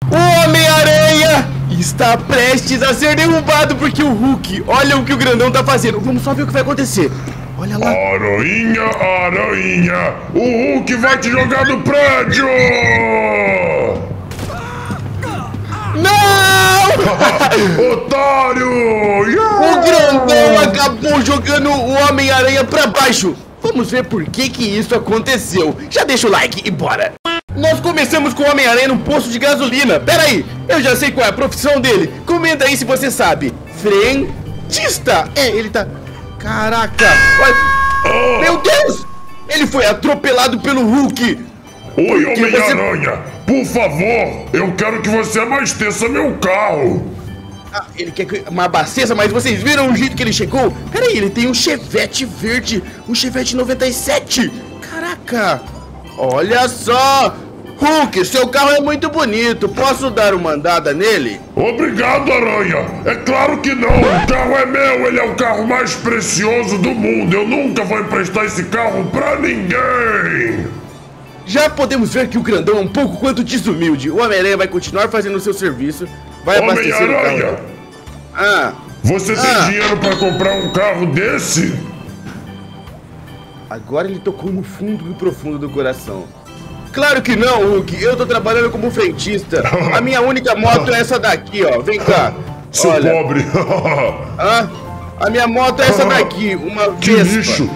O Homem-Aranha está prestes a ser derrubado porque o Hulk... Olha o que o grandão tá fazendo. Vamos só ver o que vai acontecer. Olha lá. Aranha, aranha, o Hulk vai te jogar do prédio! Não! Otário! O grandão acabou jogando o Homem-Aranha pra baixo. Vamos ver por que isso aconteceu. Já deixa o like e bora. Nós começamos com o Homem-Aranha num posto de gasolina. Pera aí, eu já sei qual é a profissão dele. Comenta aí se você sabe. Frentista. É, ele tá... Caraca. Olha. Meu Deus. Ele foi atropelado pelo Hulk. Oi, Homem-Aranha. Por favor, eu quero que você abasteça meu carro. Ah, ele quer uma abasteça, mas vocês viram o jeito que ele chegou? Pera aí, ele tem um Chevette verde. Um Chevette 97. Caraca. Olha só. Hulk, seu carro é muito bonito. Posso dar uma andada nele? Obrigado, Aranha. É claro que não. O carro é meu. Ele é o carro mais precioso do mundo. Eu nunca vou emprestar esse carro pra ninguém. Já podemos ver que o grandão é um pouco quanto desumilde. O Homem-Aranha vai continuar fazendo o seu serviço. Vai abastecer o carro. Ah. Você tem dinheiro pra comprar um carro desse? Agora ele tocou no fundo e profundo do coração. Claro que não, Hulk. Eu tô trabalhando como frentista. A minha única moto é essa daqui, ó. Vem cá. Seu olha. pobre. A minha moto é essa daqui, uma Que Vespa. lixo.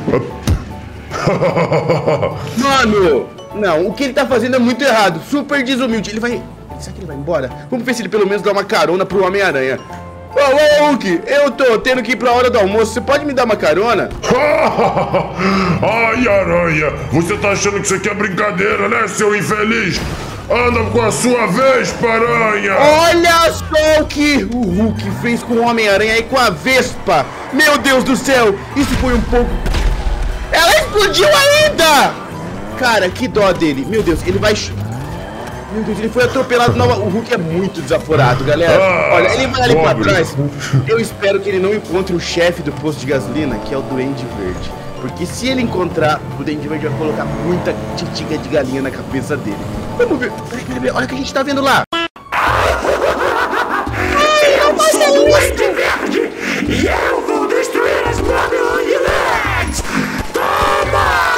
Mano, não, o que ele tá fazendo é muito errado. Super desumilde. Ele vai... Será que ele vai embora? Vamos ver se ele pelo menos dá uma carona pro Homem-Aranha. Ô, Hulk, eu tô tendo que ir pra hora do almoço. Você pode me dar uma carona? Ai, Aranha, você tá achando que isso aqui é brincadeira, né, seu infeliz? Anda com a sua Vespa, Aranha! Olha só o que o Hulk fez com o Homem-Aranha e com a Vespa! Meu Deus do céu, isso foi um pouco... Ela explodiu ainda! Cara, que dó dele. Meu Deus, ele vai... Meu Deus, ele foi atropelado. Não, o Hulk é muito desaforado, galera. Olha, ele vai ali pra trás. Eu espero que ele não encontre o chefe do posto de gasolina, que é o Duende Verde. Porque se ele encontrar, o Duende Verde vai colocar muita titica de galinha na cabeça dele. Vamos ver. Olha o que a gente tá vendo lá. Eu sou o Duende Verde e eu vou destruir as Babylonians! Toma!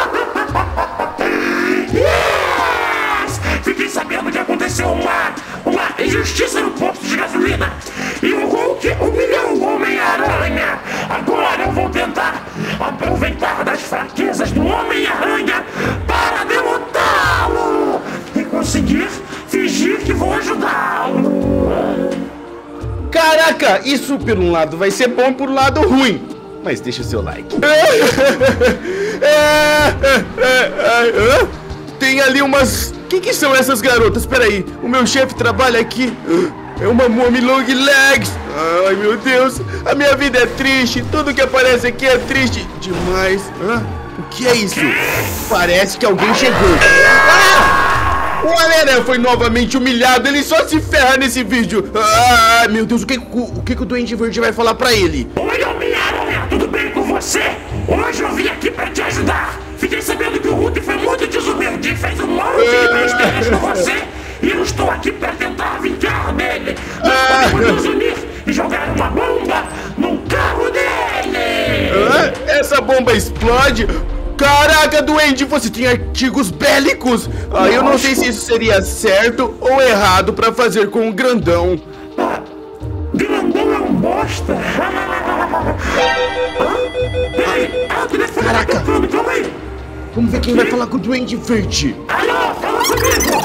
Fiquei sabendo que aconteceu uma injustiça no posto de gasolina e o Hulk humilhou o Homem-Aranha. Agora eu vou tentar aproveitar das fraquezas do Homem-Aranha para derrotá-lo e conseguir fingir que vou ajudá-lo. Caraca, isso por um lado vai ser bom e por um lado ruim. Mas deixa o seu like. Tem ali umas... Quem que são essas garotas? Peraí, o meu chefe trabalha aqui. É uma Mommy Long Legs. Ai, meu Deus, a minha vida é triste. Tudo que aparece aqui é triste demais. O que é isso? Parece que alguém chegou. O Homem-Aranha foi novamente humilhado. Ele só se ferra nesse vídeo. Meu Deus, o que o Duende Verde vai falar pra ele? Oi, Homem-Aranha, tudo bem com você? Hoje eu vim aqui pra te ajudar. Fiquei sabendo que o Hulk foi muito desumilde e fez um monte de besteiras com você. E eu estou aqui pra tentar vingar dele. Nós podemos nos unir e jogar uma bomba no carro dele. Essa bomba explode? Caraca, Duende, você tinha artigos bélicos. Eu não sei se isso seria certo ou errado pra fazer com o grandão. Grandão é um bosta. Caraca. Vamos ver quem vai falar com o Duende Verde. Alô, fala comigo.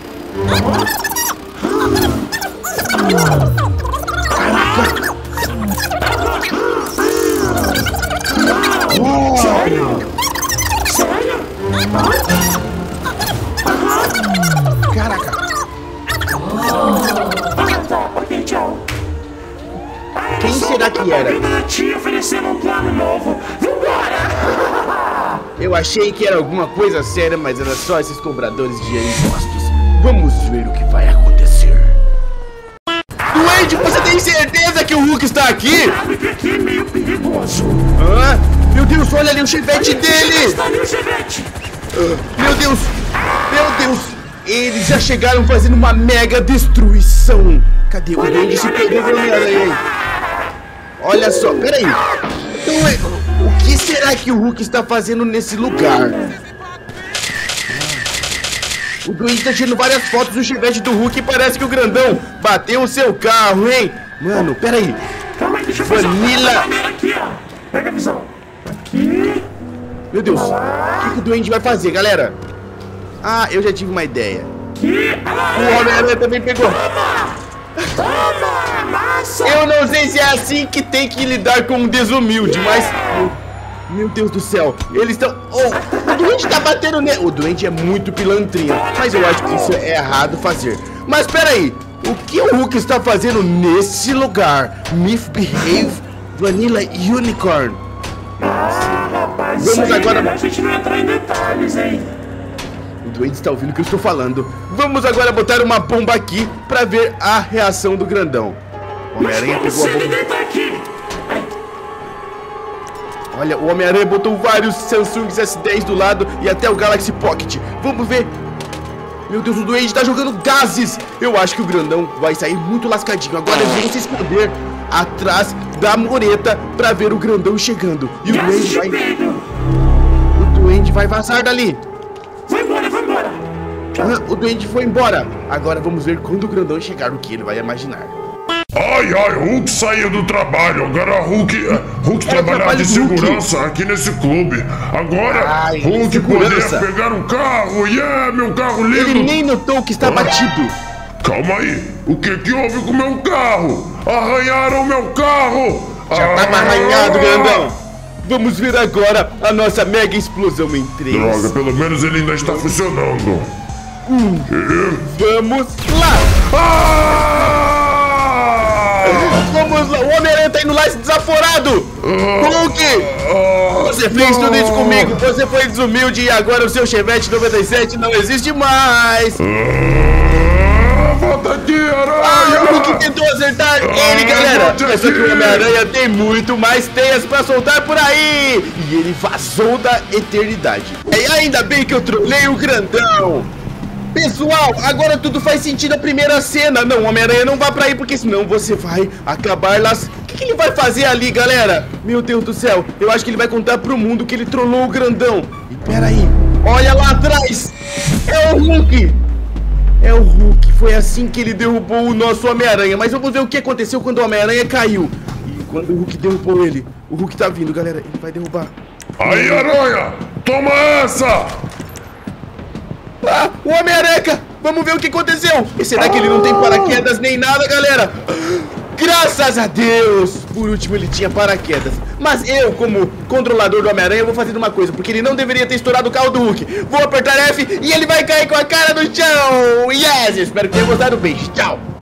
Caraca. Sério? Sério? Caraca. Ok, tchau. Quem será que era? Eu te oferecendo um plano novo. Vambora! Eu achei que era alguma coisa séria, mas era só esses cobradores de impostos. Vamos ver o que vai acontecer. Duende, você tem certeza que o Hulk está aqui? Sabe que aqui é meio perigoso. Meu Deus, olha ali o chevette dele! Está ali o chevette. Meu Deus! Meu Deus! Eles já chegaram fazendo uma mega destruição. Cadê o Duende? Se perdeu do Homem-Aranha. Olha só, peraí. Então, o que será que o Hulk está fazendo nesse lugar? O Duende tá tirando várias fotos do chevette do Hulk e parece que o grandão bateu o seu carro, hein? Mano, peraí. Calma aí, deixa eu fazer Vanilla. aqui, ó. Pega a visão. Aqui. Meu Deus, o que o Duende vai fazer, galera? Ah, eu já tive uma ideia. Aqui. O Homem-Aranha também pegou. Toma, massa. Eu não sei se é assim que tem que lidar com um desumilde, mas... Meu Deus do céu, eles estão... Oh, o Duende tá batendo nele. O Duende é muito pilantrinho, mas eu acho que isso é errado fazer. Mas peraí, o que o Hulk está fazendo nesse lugar? Misbehave Vanilla Unicorn. Rapaz, Vamos isso aí, agora- a gente não entrar em detalhes, hein? O Duende está ouvindo o que eu estou falando. Vamos agora botar uma bomba aqui pra ver a reação do grandão. O Homem-Aranha Mas pegou a se ele bomba. deitar aqui. Olha, o Homem-Aranha botou vários Samsung S10 do lado e até o Galaxy Pocket. Vamos ver. Meu Deus, o Duende tá jogando gases. Eu acho que o grandão vai sair muito lascadinho. Agora eles vão se esconder atrás da mureta pra ver o grandão chegando. E o Gases Duende de vai... peido. O Duende vai vazar dali. Vai embora, vai embora. Ah, o Duende foi embora. Agora vamos ver quando o grandão chegar, o que ele vai imaginar. Ai, ai, Hulk saiu do trabalho. Agora Hulk trabalhar trabalho de do Hulk. segurança aqui nesse clube. Agora Ai, Hulk segurança. poder pegar um carro. Yeah, meu carro lindo. Ele nem notou que está batido. Calma aí. O que houve com meu carro? Arranharam meu carro. Já tava arranhado, grandão. Vamos ver agora a nossa mega explosão em 3. Droga, pelo menos ele ainda está funcionando. Vamos lá. Ah! Vamos lá. O Homem-Aranha tá indo lá desaforado. Hulk, você fez tudo isso comigo. Você foi desumilde e agora o seu Chevette 97 não existe mais. Volta aqui, Ah, aranha! o Hulk tentou acertar ele, galera. volta Mas só que aqui. o Homem-Aranha tem muito mais teias pra soltar por aí. E ele vazou da eternidade. E ainda bem que eu trolei o grandão. Pessoal, agora tudo faz sentido a primeira cena. Não, Homem-Aranha não vá pra aí, porque senão você vai acabar lá. O que ele vai fazer ali, galera? Meu Deus do céu, eu acho que ele vai contar pro mundo que ele trollou o grandão. E peraí, olha lá atrás. É o Hulk. É o Hulk, foi assim que ele derrubou o nosso Homem-Aranha. Mas vamos ver o que aconteceu quando o Homem-Aranha caiu. E quando o Hulk derrubou ele. O Hulk tá vindo, galera, ele vai derrubar. Aí, aranha! Toma essa! Ah, o Homem-Aranha! Vamos ver o que aconteceu! E será que ele não tem paraquedas nem nada, galera? Graças a Deus! Por último, ele tinha paraquedas. Mas eu, como controlador do Homem-Aranha, vou fazer uma coisa, porque ele não deveria ter estourado o carro do Hulk. Vou apertar F e ele vai cair com a cara no chão! Yes! Espero que tenham gostado. Beijo, tchau!